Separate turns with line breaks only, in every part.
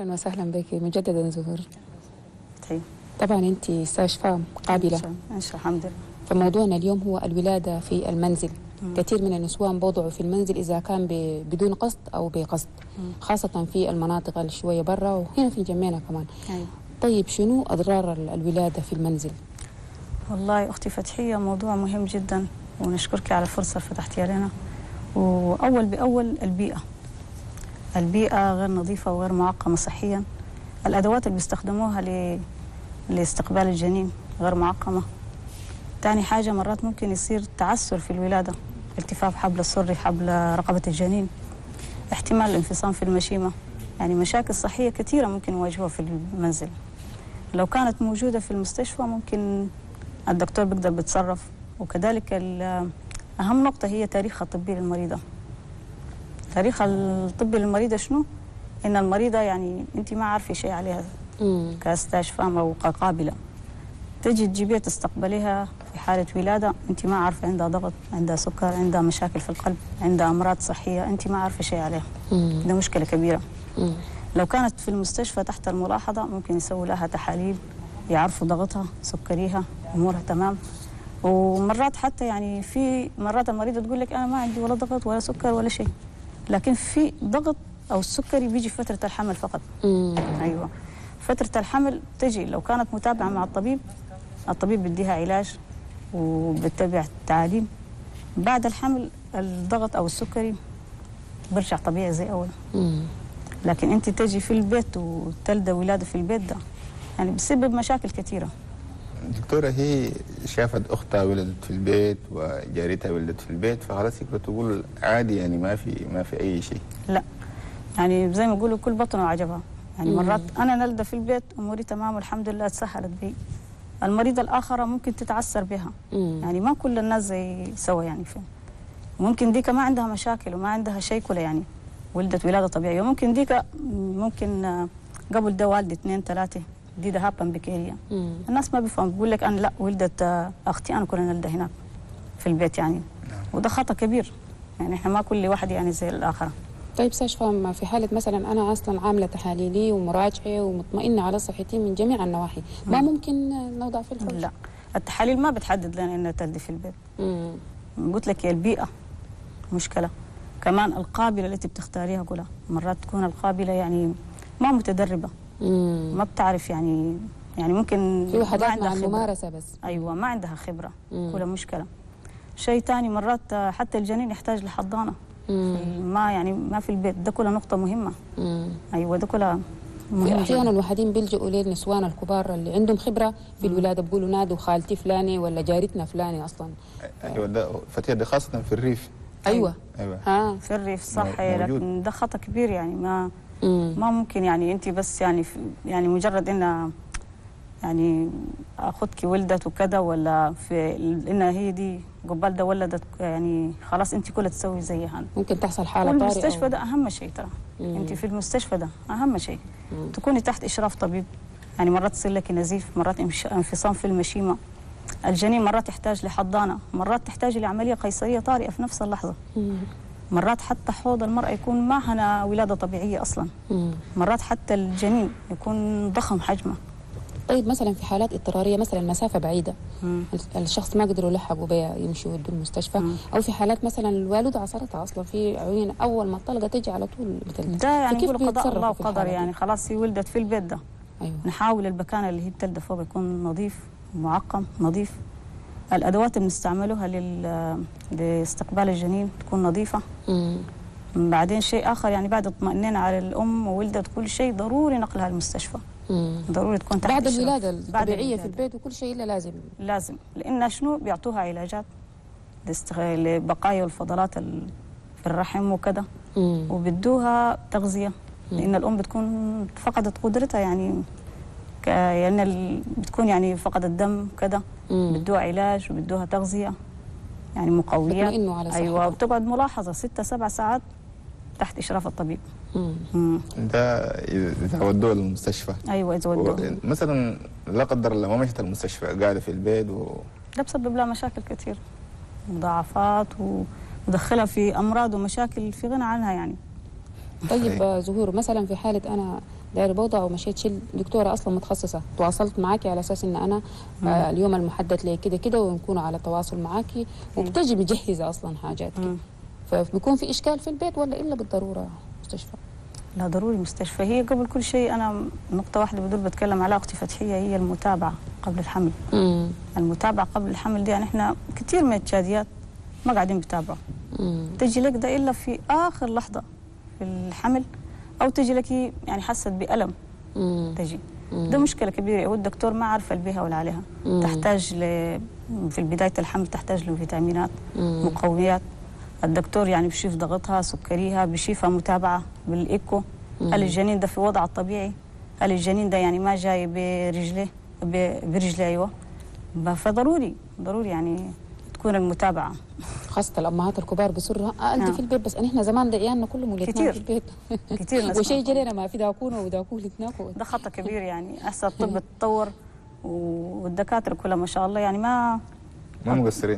أهلا وسهلا بك مجددا زهور.
طيب.
طبعا أنت استشفاء قابلة
إن شاء الله. الحمد لله.
فموضوعنا اليوم هو الولادة في المنزل. كثير من النسوان بوضعوا في المنزل إذا كان بدون قصد أو بقصد، خاصة في المناطق اللي شوية برا وهنا في جمينا كمان. طيب شنو أضرار الولادة في المنزل؟
والله أختي فتحية موضوع مهم جدا، ونشكرك على الفرصة اللي فتحتيها لنا. وأول بأول البيئة غير نظيفة وغير معقمة صحيا. الأدوات اللي بيستخدموها لاستقبال الجنين غير معقمة. تاني حاجة مرات ممكن يصير تعسر في الولادة، التفاف حبل السري، حبل رقبة الجنين، احتمال الانفصام في المشيمة. يعني مشاكل صحية كثيرة ممكن يواجهوها في المنزل. لو كانت موجودة في المستشفى ممكن الدكتور بيقدر بيتصرف. وكذلك أهم نقطة هي تاريخها الطبي للمريضة. تاريخ الطبي للمريضة شنو؟ إن المريضة يعني أنت ما عارفة شيء عليها كاستشفاء أو كقابلة. تجي تجيبيها تستقبليها في حالة ولادة، أنت ما عارفة عندها ضغط، عندها سكر، عندها مشاكل في القلب، عندها أمراض صحية، أنت ما عارفة شيء عليها. ده مشكلة كبيرة. لو كانت في المستشفى تحت الملاحظة ممكن يسووا لها تحاليل، يعرفوا ضغطها، سكريها، أمورها تمام. ومرات حتى يعني في مرات المريضة تقول لك أنا ما عندي ولا ضغط ولا سكر ولا شيء، لكن في ضغط أو السكري بيجي في فترة الحمل فقط. أيوة، فترة الحمل تجي لو كانت متابعة مع الطبيب بيديها علاج وبتتبع التعاليم. بعد الحمل الضغط أو السكري برجع طبيعي زي أول. لكن أنت تجي في البيت وتلدى ولادة في البيت، ده يعني بسبب مشاكل كثيرة.
دكتورة هي شافت أختها ولدت في البيت وجارتها ولدت في البيت، فخلاص يقدر تقول عادي، يعني ما في أي شيء.
لا، يعني زي ما يقولوا كل بطن وعجبها. يعني مرات أنا نلدى في البيت أموري تمام والحمد لله تسهلت بي. المريضة الآخرة ممكن تتعسر بها. يعني ما كل الناس زي سوا يعني فين. ممكن ديك ما عندها مشاكل وما عندها شيء كله، يعني ولدت ولادة طبيعية. ممكن ديك قبل ده والدة 2 3 دي ده هابن بكيريا. الناس ما بيفهم، بيقول لك أنا لا ولدت أختي أنا كلنا نلدى هناك في البيت يعني. وده خطأ كبير. يعني إحنا ما كل واحد يعني زي الآخرة.
طيب استشفى في حالة مثلا أنا أصلا عاملة تحاليلي ومراجعة ومطمئنة على صحتي من جميع النواحي، ما ممكن نوضع في الفرج؟
لا، التحاليل ما بتحدد لنا إنها تلدي في البيت. قلت لك يا البيئة مشكلة. كمان القابلة التي بتختاريها كلها مرات تكون القابلة يعني ما متدربة، ما بتعرف يعني ممكن
في وحدات مع الممارسة بس.
أيوة، ما عندها خبرة. كلها مشكلة. شيء ثاني مرات حتى الجنين يحتاج لحضانة. ما في البيت، ده كلها نقطة مهمة. أيوة، ده كلها مهم.
أحيانا الوحدين بيلجؤوا للنسوان الكبار اللي عندهم خبرة في الولادة، بيقولوا نادوا خالتي فلانة ولا جارتنا فلانة أصلا.
أيوة، ده فتية ده خاصة في الريف.
أيوة.
في الريف صح، لكن ده خطأ كبير. يعني ما ممكن يعني أنت بس يعني مجرد إن يعني أخذك ولدت وكذا، ولا في إن هي دي قبل ده ولدت يعني خلاص أنت كلها تسوي زيها.
ممكن تحصل حالة طارئة.
والمستشفى ده أهم شيء ترى. أنت في المستشفى ده أهم شيء تكوني تحت إشراف طبيب. يعني مرات تصير لك نزيف، مرات انفصام في المشيمة. الجنين مرات يحتاج لحضانة، مرات تحتاج لعملية قيصرية طارئة في نفس اللحظة. مرات حتى حوض المرأة يكون معها ولادة طبيعية أصلا. مرات حتى الجنين يكون ضخم حجمه.
طيب مثلا في حالات اضطراريه، مثلا مسافه بعيده الشخص ما قدروا يلحقوا بها يمشوا يودوا المستشفى، او في حالات مثلا الوالده عصرتها اصلا في عيون، اول ما الطلقه تجي على طول مثل
ده يعني يقول قضاء الله وقدر. يعني خلاص هي ولدت في البيت ده. أيوة. نحاول المكان اللي هي بتلدى فوق يكون نظيف معقم نظيف. الادوات اللي بنستعملها لاستقبال الجنين تكون نظيفه. بعدين شيء اخر، يعني بعد اطمئننا على الام وولدت كل شيء ضروري نقلها للمستشفى. ضروري تكون تحت
بعد الولادة الطبيعية في البيت وكل شيء، إلا لازم لأن شنو بيعطوها علاجات لبقايا الفضلات في الرحم وكذا، وبدوها تغذية لأن الأم بتكون فقدت قدرتها، يعني بتكون يعني فقدت دم كذا، بدوها علاج وبدوها تغذية يعني مقوية. أيوة، بتقعد ملاحظة 6 7 ساعات تحت إشراف الطبيب.
ده إذا ودوها للمستشفى.
أيوة، إذا ودوها.
مثلا لا قدر الله ما مشت المستشفى، قاعدة في البيت
ده بسبب لها مشاكل كثير، مضاعفات، ودخلها في أمراض ومشاكل في غنى عنها يعني.
طيب زهور، مثلا في حالة أنا
داير بوضع ومشيت شيل دكتوره اصلا متخصصه تواصلت معاكي على اساس ان انا اليوم المحدد لي كده كده ونكون على تواصل معاكي وبتجي مجهزه اصلا حاجاتك. فبيكون في اشكال في البيت ولا الا بالضروره مستشفى؟
لا ضروري مستشفى. هي قبل كل شيء انا نقطه واحده بدول بتكلم على اختي فتحيه، هي المتابعه قبل الحمل. المتابعه قبل الحمل دي يعني احنا كثير من التشاديات ما قاعدين بيتابعوا. تجي لك ده الا في اخر لحظه في الحمل، او تجي لك يعني حست بألم تجي. ده مشكله كبيره، والدكتور ما عارفه البيها ولا عليها. تحتاج في بدايه الحمل تحتاج لفيتامينات مقويات. الدكتور يعني بيشوف ضغطها سكريها، بيشوفها متابعه بالايكو. هل الجنين ده في وضعه الطبيعي؟ هل الجنين ده يعني ما جاي برجليه ايوه. فضروري يعني تكون المتابعه،
خاصة الأمهات الكبار بصرها أنت في البيت، بس إحنا زمان دقيقنا كلهم ولدنا في البيت
كتير
وشيء جرينا ما في داكونا وداكوه لتناكو.
ده خطأ كبير يعني. هسه الطب تطور والدكاترة كلها ما شاء الله يعني ما
مقصرين.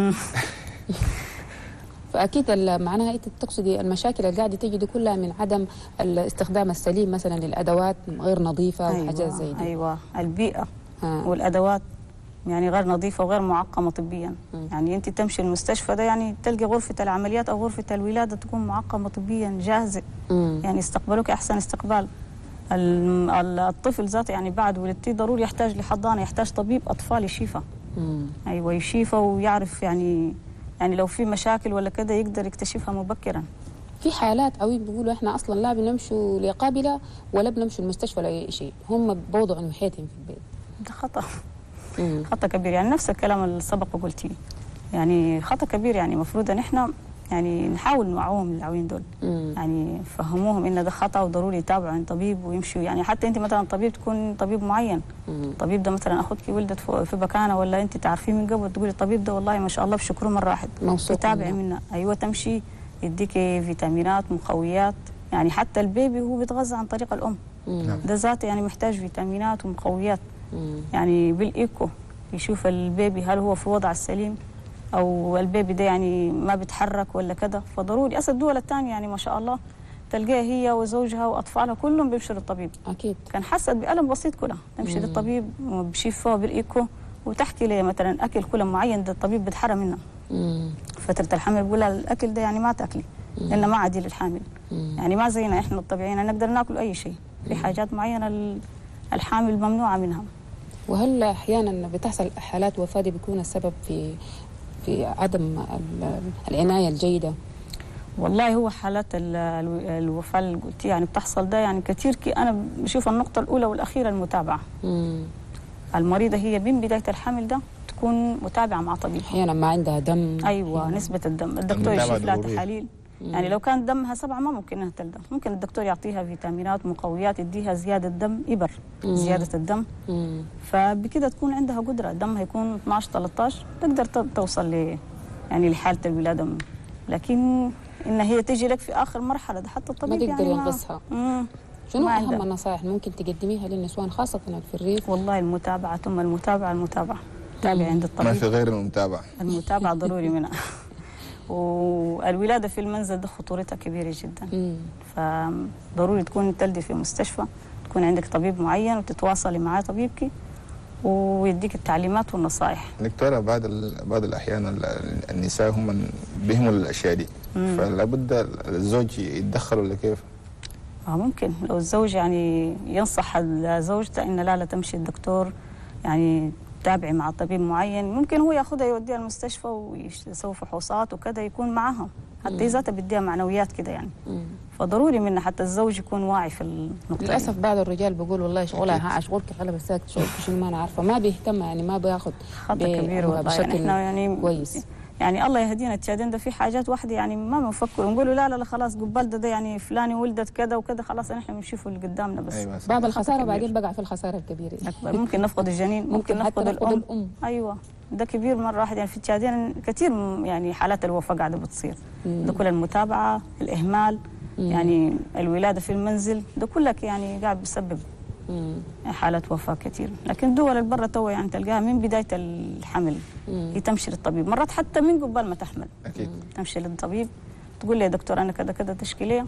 فأكيد معناها أنت تقصدي المشاكل اللي قاعدة تجي دي كلها من عدم الاستخدام السليم مثلا للأدوات غير نظيفة وحاجات زي دي.
أيوة البيئة والأدوات يعني غير نظيفة وغير معقمة طبيا. يعني أنت تمشي المستشفى ده يعني تلقي غرفة العمليات أو غرفة الولادة تكون معقمة طبيا جاهزة. يعني يستقبلوك أحسن استقبال. الطفل ذاته يعني بعد ولدتي ضروري يحتاج لحضانة، يحتاج طبيب أطفال يشيفه. أيوة يشيفه ويعرف يعني لو في مشاكل ولا كده يقدر يكتشفها مبكرا.
في حالات قوي بيقولوا احنا اصلا لا بنمشوا لقابله ولا بنمشوا المستشفى ولا اي شيء، هم بوضعوا نوحيتهم في البيت.
ده خطأ. خطأ كبير يعني نفس الكلام اللي سبق وقلتيه. يعني خطأ كبير يعني المفروض ان احنا يعني نحاول نوعوهم العوين دول. يعني فهموهم ان ده خطأ وضروري يتابعوا عند طبيب ويمشوا. يعني حتى انت مثلا طبيب تكون طبيب معين. الطبيب ده مثلا اخوك ولدت في بكانه ولا انت تعرفيه من قبل تقولي الطبيب ده والله ما شاء الله بشكره مره واحد. تتابعي منه. ايوه تمشي يديكي فيتامينات مقويات. يعني حتى البيبي هو بيتغذى عن طريق الام. ده ذاته يعني محتاج فيتامينات ومقويات. يعني بالايكو يشوف البيبي هل هو في وضع السليم او البيبي ده يعني ما بيتحرك ولا كده. فضروري اصل الدول الثانيه يعني ما شاء الله تلقاها هي وزوجها واطفالها كلهم بيمشوا للطبيب.
اكيد
كان حست بألم بسيط كلها تمشي للطبيب وبشوفها بالايكو وتحكي لي مثلا اكل كله معين ده الطبيب بيتحرم منه. فتره الحمل بقول لها الاكل ده يعني ما تاكلي لانه ما عادي للحامل. يعني ما زينا احنا الطبيعيين نقدر ناكل اي شيء. في حاجات معينه الحامل ممنوعه منها.
وهل احيانا بتحصل حالات وفاه دي بيكون السبب في عدم العنايه الجيده؟ والله
هو حالات الوفاه اللي قلتي يعني بتحصل ده يعني كثير. انا بشوف النقطه الاولى والاخيره المتابعه. المريضه هي من بدايه الحمل ده تكون متابعه مع طبيب.
احيانا ما عندها دم.
ايوه نسبه الدم الدكتور يشوف لها تحاليل. يعني لو كان دمها 7 ما ممكن انها تلدم. ممكن الدكتور يعطيها فيتامينات مقويات يديها زياده دم ابر زياده الدم. فبكده تكون عندها قدره دمها يكون 12 13 تقدر توصل يعني لحاله الولاده. لكن ان هي تجي لك في اخر مرحله ده حتى الطبيب
ما تقدر
يعني
ينقصها. شنو اهم النصائح ممكن تقدميها للنسوان خاصه في الريف؟
والله المتابعه ثم المتابعه تابعي عند الطبيب.
ما في غير المتابعه
ضروري منها. والولاده في المنزل ده خطورتها كبيره جدا. فضروري تكون تلدي في مستشفى، تكون عندك طبيب معين وتتواصلي معاه طبيبك ويديك التعليمات والنصائح.
دكتوره بعض الاحيان النساء هم بيهموا الاشياء دي. فلا بد الزوج يتدخل ولا كيف؟
ممكن لو الزوج يعني ينصح زوجته ان لا تمشي الدكتور يعني تابعي مع طبيب معين. ممكن هو ياخذها يوديها المستشفى ويسوي فحوصات وكذا يكون معاها حتى هي ذاتها بديها معنويات كده يعني. فضروري منه حتى الزوج يكون واعي في النقطه.
للاسف بعض الرجال بيقول والله شغلها شغلك خلى بس شغلك شنو ما انا عارفه ما بيهتم يعني ما بياخذ
خطأ كبير والله.
بشكل
يعني
كويس.
يعني الله يهدينا التشادين ده في حاجات واحده يعني ما بنفكر ونقولوا لا خلاص قبال ده يعني فلاني ولدت كذا وكذا خلاص نحن بنشوفوا اللي قدامنا بس.
أيوة
بعد الخساره بعدين بقع في الخساره الكبيره.
ممكن نفقد الجنين ممكن نفقد الام. ايوه ده كبير مره واحده يعني في التشادين كثير يعني حالات الوفاه قاعده بتصير. ده كل المتابعه الاهمال يعني الولاده في المنزل ده كلك يعني قاعد بيسبب حالة وفاة كثير. لكن دول البرة تو يعني تلقاها من بداية الحمل هي تمشي للطبيب. مرات حتى من قبل ما تحمل
أكيد
تمشي للطبيب تقول لي يا دكتور أنا كذا كذا تشكيلية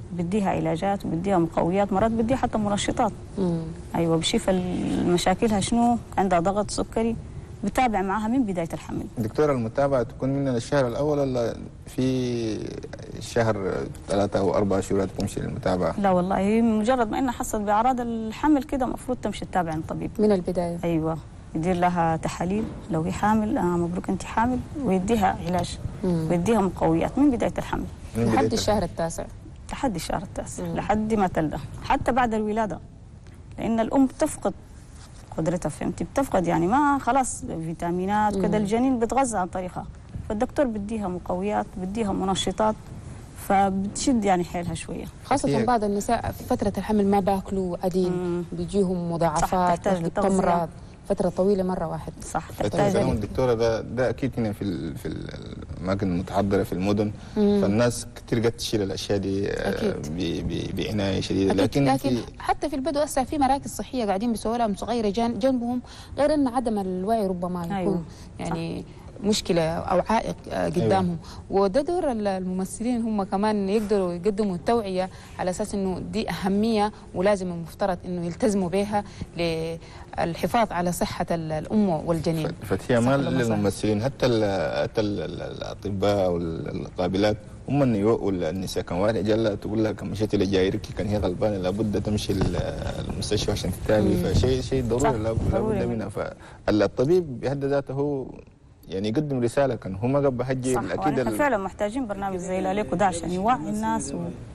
بديها علاجات وبديها مقويات، مرات بديها حتى منشطات. ايوه بشوف مشاكلها شنو، عندها ضغط سكري، بتابع معها من بدايه الحمل.
دكتورة المتابعة تكون من الشهر الأول ولا في شهر 3 أو 4 شهور تمشي للمتابعة؟
لا والله هي مجرد ما انها حست باعراض الحمل كده المفروض تمشي تتابع عند طبيب
من البدايه.
ايوه يدير لها تحاليل لو هي حامل، مبروك انت حامل، ويديها علاج ويديها مقويات من بدايه الحمل
لحد الشهر التاسع.
لحد الشهر التاسع لحد ما تلده، حتى بعد الولاده، لان الام بتفقد قدرتها، فهمتي، بتفقد يعني ما خلاص فيتامينات كده، الجنين بتغذى عن طريقها، فالدكتور بديها مقويات بديها منشطات، فبتشد يعني حيلها شويه.
خاصة بعض النساء في فترة الحمل ما باكلوا عديم، بيجيهم مضاعفات، بتمرض فترة طويلة مرة واحدة.
صح،
تحتاج الدكتورة ده أكيد هنا في الأماكن المتحضرة في المدن، فالناس كتير قد تشيل الأشياء دي بعناية شديدة.
لكن حتى في البدو هسه في مراكز صحية قاعدين بيسووا لهم صغيرة جنبهم، غير أن عدم الوعي ربما يكون
أيوة.
يعني مشكلة أو عائق قدامهم. أيوة. وده دور الممثلين هم كمان يقدروا يقدموا التوعية على أساس أنه دي أهمية ولازم المفترض أنه يلتزموا بها للحفاظ على صحة الأم والجنين.
فهي ما للممثلين، حتى الأطباء والقابلات هم اللي يوقوا النساء. كان واحد جل تقول لها كم مشيتي لجايرك كان هي غلبانه لابد تمشي المستشفى عشان تتابعي، فشيء ضروري لابد منها. فالطبيب بحد ذاته هو يعني يقدم رساله، كان هو ما قبل حجي
اكيد احنا فعلا محتاجين برنامج زي اللي عليكم ده عشان يوعي الناس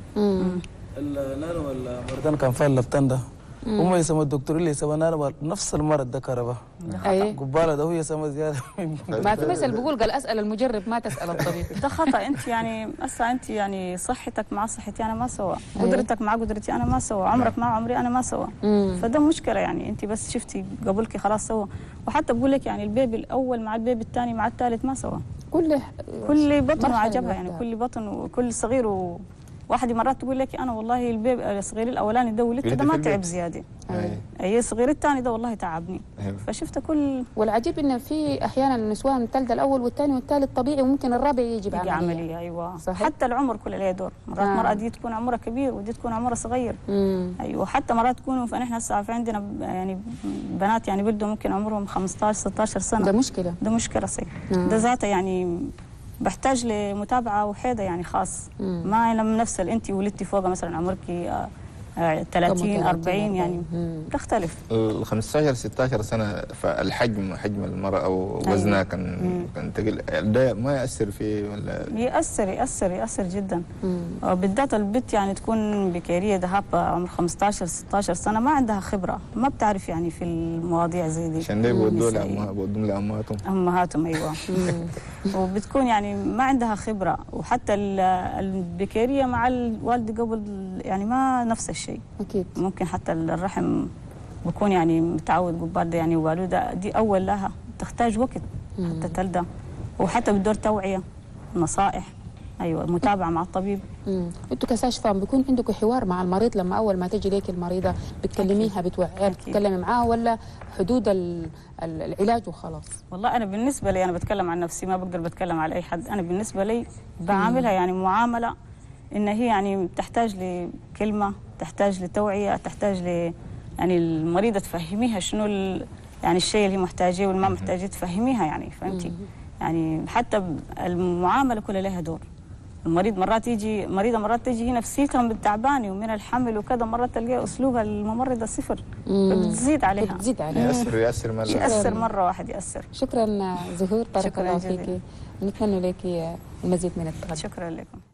النانو المرضان كان فعلا لفتان ده هم يسموا الدكتور اللي يسمى نانو نفس المرض ده كهرباء قباله ده هو يسمى زياده.
ما في مثل بيقول قال اسال المجرب ما تسال الطبيب.
ده خطا. انت يعني هسه انت يعني صحتك مع صحتي انا ما سوا، قدرتك مع قدرتي انا ما سوا، عمرك مع عمري انا ما سوا، فده مشكله يعني. انت بس شفتي قبلك خلاص سوا، وحتى بقول لك يعني البيبي الاول مع البيبي الثاني مع الثالث ما سوا، كل بطن وعجبها يعني، كل بطن وكل صغير واحد مرات تقول لك انا والله البيبي الصغير الاولاني ده ولدته ده ما تعب زياده، هي الصغير الثاني ده والله تعبني. فشفت كل
والعجيب انه في احيانا النسوان تلد الاول والثاني والثالث طبيعي وممكن الرابع يجي بعمليه.
ايوه صحيح. حتى العمر كله له دور، مرات مرأة دي تكون عمرها كبير ودي تكون عمرها صغير. ايوه حتى مرات تكونوا، فنحن هسه في عندنا يعني بنات يعني بلدوا ممكن عمرهم 15 16 سنه.
ده مشكله
صحيح. ده ذاته يعني بحتاج لمتابعه وحيده يعني خاص. ما لما نفس انت ولدتي فوق مثلا عمرك 30 40 يعني تختلف.
ال 15 16 سنه حجم المراه او وزنها كان تقل، ده ما ياثر فيه ولا؟ ياثر جدا. بالذات البنت يعني تكون بكيريه ذهب عمر 15 16 سنه ما عندها خبره، ما بتعرف يعني في المواضيع زي دي، عشان ده بودوا
لامهاتهم ايوه. وبتكون يعني ما عندها خبره، وحتى البكيريه مع الوالده قبل يعني ما نفس الشيء.
اكيد
ممكن حتى الرحم بكون يعني متعود قبال يعني والده دي اول لها تحتاج وقت حتى تلده، وحتى بدور توعيه نصائح ايوه متابعه مع الطبيب.
انتوا كساشفه بيكون عندكم حوار مع المريض لما اول ما تجي ليك المريضه بتكلميها بتوعيها بتتكلمي معاها ولا حدود العلاج وخلاص؟
والله انا بالنسبه لي انا بتكلم عن نفسي ما بقدر بتكلم على اي حد. انا بالنسبه لي بعاملها يعني معامله ان هي يعني تحتاج لكلمه، تحتاج لتوعيه، تحتاج يعني المريضه تفهميها شنو يعني الشيء اللي هي محتاجاه والما محتاجاه تفهميها يعني فهمتي؟ يعني حتى المعامله كلها لها دور. المريض مرات تيجي هي نفسيتها تعبانه ومن الحمل وكذا، مرات تلقى اسلوبها الممرضه صفر فبتزيد عليها. يأثر مره واحد يأثر.
شكرا زهور، بارك الله فيكي، نتمنى لك المزيد من التقدم.
شكرا لكم.